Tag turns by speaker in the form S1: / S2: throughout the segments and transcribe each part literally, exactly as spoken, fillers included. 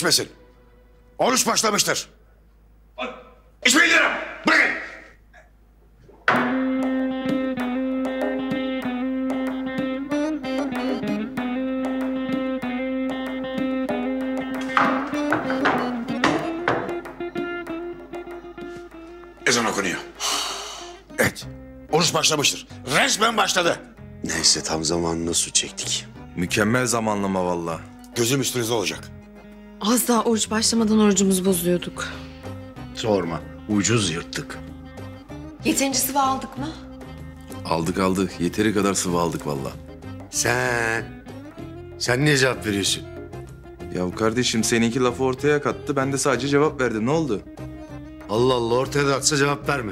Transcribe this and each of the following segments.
S1: içmesin. Oruç başlamıştır. İçmeyin diyorum. Bırakın. Ezan okunuyor. Evet. Oruç başlamıştır. Resmen başladı.
S2: Neyse tam zamanında su çektik.
S3: Mükemmel zamanlama vallahi.
S1: Gözüm üstünüzde olacak.
S4: Az daha oruç başlamadan orucumuzu bozuyorduk.
S2: Sorma. Ucuz yırttık.
S4: Yeterince sıvı aldık mı?
S3: Aldık aldık. Yeteri kadar sıvı aldık vallahi.
S2: Sen... Sen niye cevap veriyorsun?
S3: Ya kardeşim seninki lafı ortaya kattı. Ben de sadece cevap verdim. Ne oldu?
S2: Allah Allah ortaya da atsa cevap verme.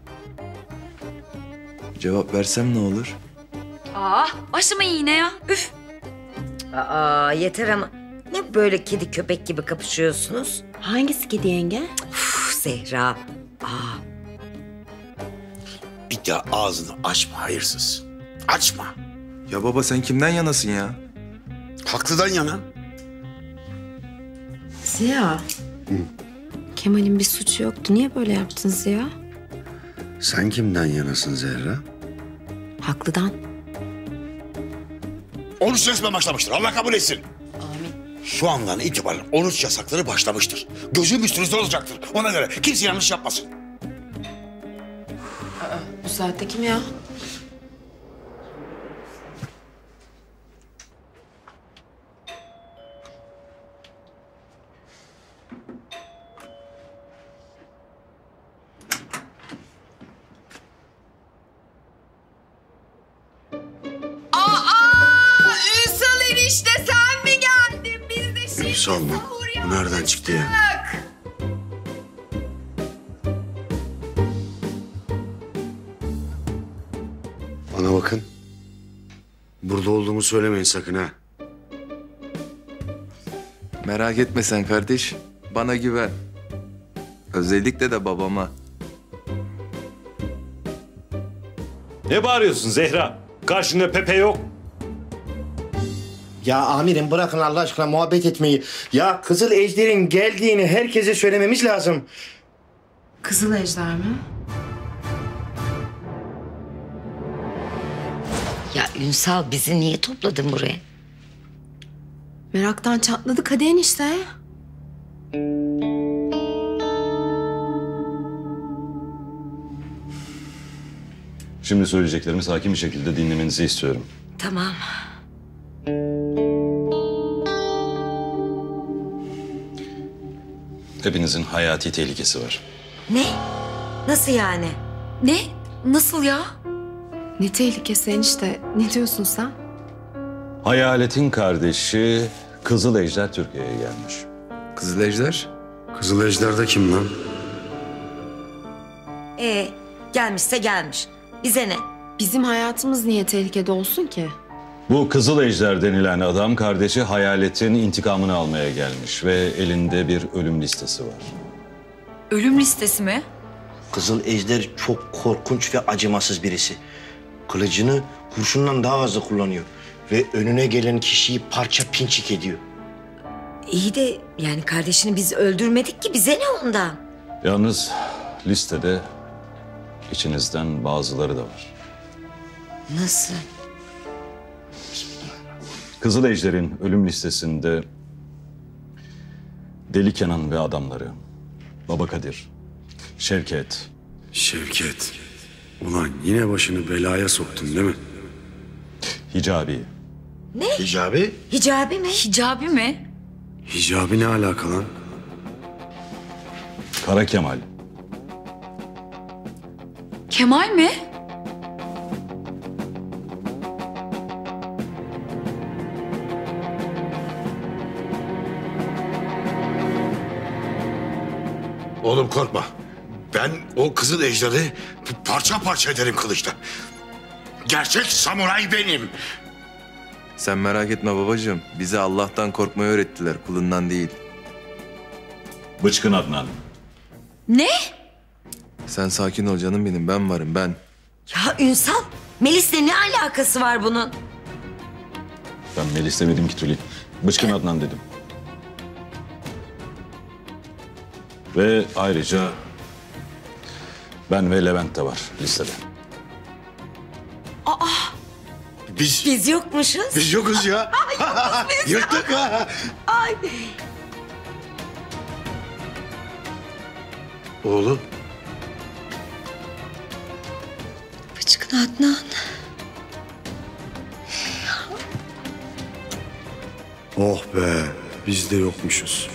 S3: Cevap versem ne olur?
S5: Aa, başlamayın yine ya. Üf.
S6: Aa yeter ama. Ne böyle kedi köpek gibi kapışıyorsunuz?
S4: Hangisi kedi yenge?
S6: Uf Zehra. Aa.
S1: Bir daha ağzını açma hayırsız. Açma.
S3: Ya baba sen kimden yanasın ya?
S1: Haklıdan yana.
S4: Ziya. Kemal'in bir suçu yoktu. Niye böyle yaptın Ziya?
S2: Sen kimden yanasın Zehra?
S4: Haklıdan.
S1: Oruç resmen başlamıştır. Allah kabul etsin. Amin. Şu andan itibaren oruç yasakları başlamıştır. Gözüm üstünüzde olacaktır. Ona göre kimse yanlış yapmasın.
S4: Bu saatte kim ya?
S2: Ünsal mı? Bu nereden çıktı ya? Bana bakın. Burada olduğumu söylemeyin sakın ha.
S3: Merak etme sen kardeş. Bana güven. Özellikle de babama.
S7: Ne bağırıyorsun Zehra? Karşında Pepe yok.
S8: Ya amirim bırakın Allah aşkına muhabbet etmeyi. Ya Kızıl Ejder'in geldiğini herkese söylememiz lazım.
S4: Kızıl Ejder mi?
S6: Ya Ünsal bizi niye topladın buraya?
S4: Meraktan çatladık hadi enişte.
S7: Şimdi söyleyeceklerimi sakin bir şekilde dinlemenizi istiyorum.
S6: Tamam.
S7: Hepinizin hayati tehlikesi var.
S6: Ne? Nasıl yani?
S5: Ne? Nasıl ya?
S4: Ne tehlikesi enişte? Ne diyorsun sen?
S7: Hayaletin kardeşi Kızıl Ejder Türkiye'ye gelmiş.
S3: Kızıl Ejder?
S2: Kızıl Ejder de kim lan?
S6: Ee, gelmişse gelmiş. Bize ne?
S4: Bizim hayatımız niye tehlikede olsun ki?
S7: Bu Kızıl Ejder denilen adam kardeşi Hayalet'in intikamını almaya gelmiş ve elinde bir ölüm listesi var.
S5: Ölüm listesi mi?
S8: Kızıl Ejder çok korkunç ve acımasız birisi. Kılıcını kurşundan daha fazla kullanıyor. Ve önüne gelen kişiyi parça pinçik ediyor.
S6: İyi de yani kardeşini biz öldürmedik ki bize ne ondan?
S7: Yalnız listede içinizden bazıları da var.
S6: Nasıl?
S7: Kızıl Ejder'in ölüm listesinde Deli Kenan ve adamları, Baba Kadir, Şevket.
S2: Şevket. Ulan yine başını belaya soktun değil mi?
S7: Hicabi.
S6: Ne?
S2: Hicabi?
S6: Hicabi mi?
S5: Hicabi mi?
S2: Hicabi ne alaka lan?
S7: Kara Kemal.
S5: Kemal mi?
S1: Oğlum korkma. Ben o Kızıl Ejder'i parça parça ederim kılıçla. Gerçek samuray benim.
S3: Sen merak etme babacığım. Bize Allah'tan korkmayı öğrettiler, kulundan değil.
S7: Bıçkın Adnan.
S5: Ne?
S3: Sen sakin ol canım benim, ben varım ben.
S6: Ya Ünsal, Melis'le ne alakası var bunun?
S7: Ben Melis demedim ki Tülin. Bıçkın Adnan dedim. Ve ayrıca ben ve Levent de var listede.
S2: Biz,
S6: Biz yokmuşuz.
S2: biz yokuz ya. Yırttık ha.
S6: Ay.
S2: Oğlum.
S4: Bıçkın Adnan.
S2: Oh be. Biz de yokmuşuz.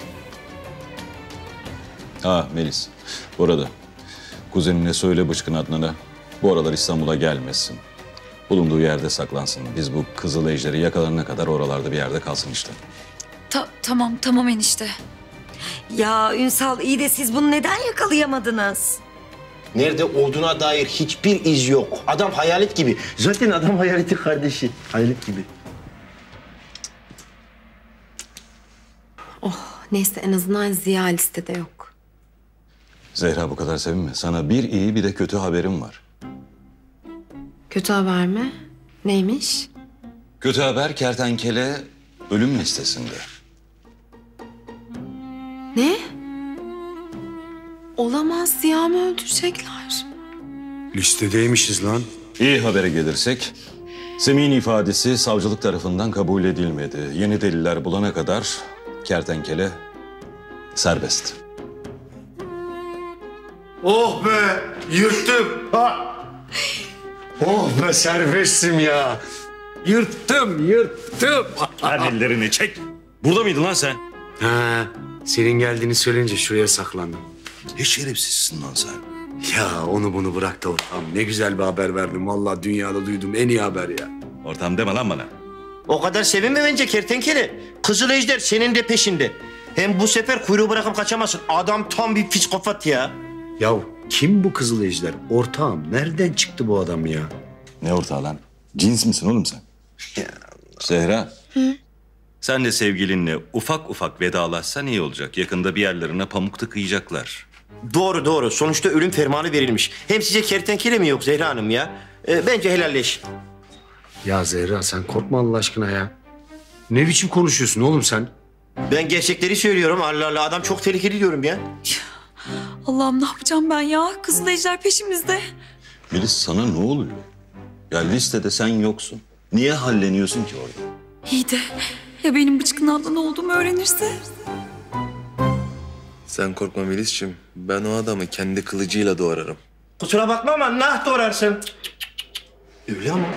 S7: Ha Melis, bu arada kuzenine söyle Bıçkın Adnan'a bu aralar İstanbul'a gelmesin. Bulunduğu yerde saklansın. Biz bu Kızıl Ejder'i yakalanana kadar oralarda bir yerde kalsın işte.
S5: Ta- tamam tamam enişte.
S6: Ya Ünsal iyi de siz bunu neden yakalayamadınız?
S8: Nerede olduğuna dair hiçbir iz yok. Adam hayalet gibi. Zaten adam hayaletin kardeşi. Hayalet gibi.
S4: Neyse en azından Ziya listede yok.
S7: Zehra bu kadar sevinme. Sana bir iyi bir de kötü haberim var.
S4: Kötü haber mi? Neymiş?
S7: Kötü haber kertenkele ölüm listesinde.
S4: Ne? Olamaz, Ziya'mı öldürecekler.
S2: Listedeymişiz lan.
S7: İyi habere gelirsek, Semih'in ifadesi savcılık tarafından kabul edilmedi. Yeni deliller bulana kadar kertenkele serbest.
S2: Oh be. Yırttım. Ha. Oh be serbestim ya. Yırttım, yırttım.
S1: Ver ellerini çek. Burada mıydın lan sen?
S2: Ha, senin geldiğini söyleyince şuraya saklandım.
S1: Ne şerefsizsin lan sen.
S2: Ya onu bunu bırak da ortam. Ne güzel bir haber verdim. Vallahi dünyada duydum en iyi haber ya.
S1: Ortam deme lan bana.
S8: O kadar sevinme bence kertenkele. Kızıl Ejder senin de peşinde. Hem bu sefer kuyruğu bırakıp kaçamazsın. Adam tam bir psikopat ya.
S2: Ya kim bu Kızıl Ejder? Ortağım nereden çıktı bu adam ya?
S7: Ne ortağı lan? Cins misin oğlum sen? Zehra.
S9: Sen de sevgilinle ufak ufak vedalaşsan iyi olacak. Yakında bir yerlerine pamuk tıkayacaklar.
S8: Doğru doğru. Sonuçta ölüm fermanı verilmiş. Hem size kertenkele mi yok Zehra Hanım ya? Ee, bence helalleş.
S2: Ya Zehra sen korkma Allah aşkına ya. Ne biçim konuşuyorsun oğlum sen?
S8: Ben gerçekleri söylüyorum. Allah Allah adam çok tehlikeli diyorum ya.
S5: Allah'ım ne yapacağım ben ya? Kızıl Ejder peşimizde.
S7: Melis sana ne oluyor? Ya listede sen yoksun. Niye halleniyorsun ki orada?
S5: İyi de ya benim Bıçkın Adnan olduğumu öğrenirse?
S3: Sen korkma Melis'ciğim. Ben o adamı kendi kılıcıyla doğrarım.
S8: Kusura bakma ama nah doğrarsın. Öyle ama.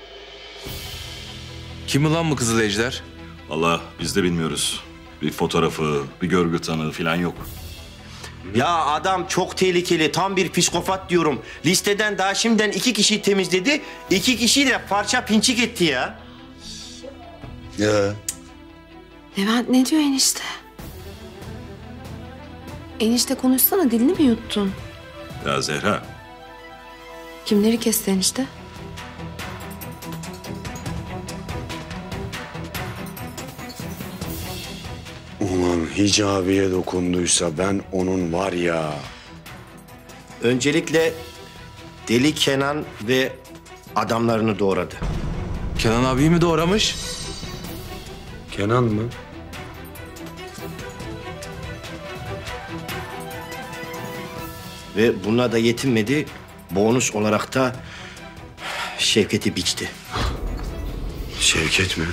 S3: Kim ulan bu Kızıl Ejder?
S7: Allah biz de bilmiyoruz. Bir fotoğrafı, bir görgü tanığı falan yok.
S8: Ya adam çok tehlikeli. Tam bir psikopat diyorum. Listeden daha şimdiden iki kişiyi temizledi. İki kişiyi de parça pinçik etti ya.
S2: Ya.
S4: Levent ne diyor enişte? Enişte konuşsana, dilini mi yuttun?
S7: Ya Zehra.
S4: Kimleri kesti enişte?
S2: Ulan hicabiye dokunduysa ben onun var ya.
S8: Öncelikle Deli Kenan ve adamlarını doğradı.
S3: Kenan abiyi mi doğramış?
S2: Kenan mı?
S8: Ve bununla da yetinmedi. Bonus olarak da Şevket'i biçti.
S2: Şevket mi?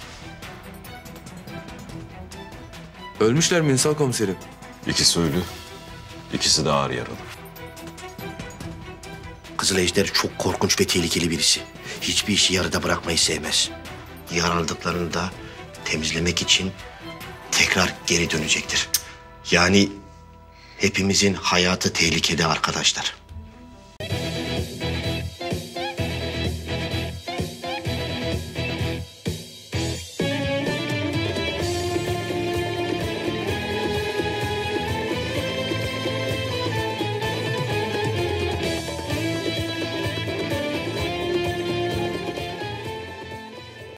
S3: Ölmüşler mi Ünsal komiserim?
S7: İkisi ölü, ikisi de ağır yaralı.
S8: Kızıl Ejder çok korkunç ve tehlikeli birisi. Hiçbir işi yarıda bırakmayı sevmez. Yaralandıklarını da temizlemek için tekrar geri dönecektir. Yani hepimizin hayatı tehlikede arkadaşlar.